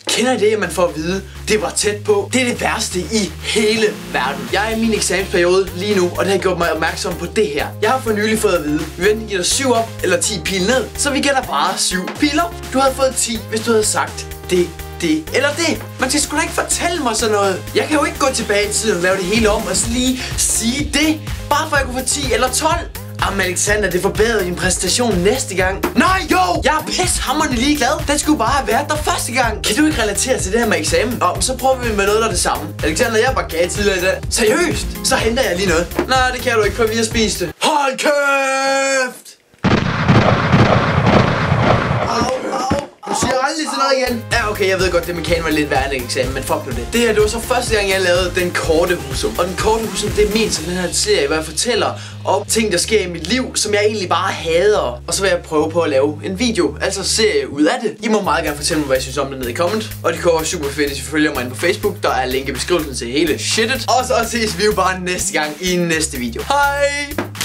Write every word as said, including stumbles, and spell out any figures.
Kender I det, at man får at vide, det var tæt på? Det er det værste i hele verden. Jeg er i min eksamensperiode lige nu, og det har gjort mig opmærksom på det her. Jeg har for nylig fået at vide, vi enten giver dig syv op eller ti pil ned, så vi gætter bare syv pil op. Du havde fået ti, hvis du havde sagt det, det eller det. Man skal sgu da ikke fortælle mig sådan noget. Jeg kan jo ikke gå tilbage i tiden og lave det hele om og så lige sige det, bare for at jeg kunne få ti eller tolv. Jamen Alexander, det forbedrer din præstation næste gang. Nej, jo! Jeg er pishammerende ligeglad. Den skulle bare have været der første gang. Kan du ikke relatere til det her med eksamen? Og så prøver vi med noget, der er det samme. Alexander, jeg var gav tidligere i dag. Seriøst? Så henter jeg lige noget. Nej, det kan du ikke. Kom lige og spise det. Hold kæft! Du siger aldrig sådan noget igen. Ja, okay, jeg ved godt, det mekanik var lidt værre end eksamen, men fuck nu det. Det her, det var så første gang, jeg lavede den korte husum. Og den korte husum, det er ment som den her serie, hvor jeg fortæller om ting, der sker i mit liv, som jeg egentlig bare hader. Og så vil jeg prøve på at lave en video, altså serie ud af det. I må meget gerne fortælle mig, hvad I synes om det nede i comment. Og det kommer super fedt, hvis I følger mig inde på Facebook. Der er link i beskrivelsen til hele shitet. Og så ses vi jo bare næste gang i næste video. Hej!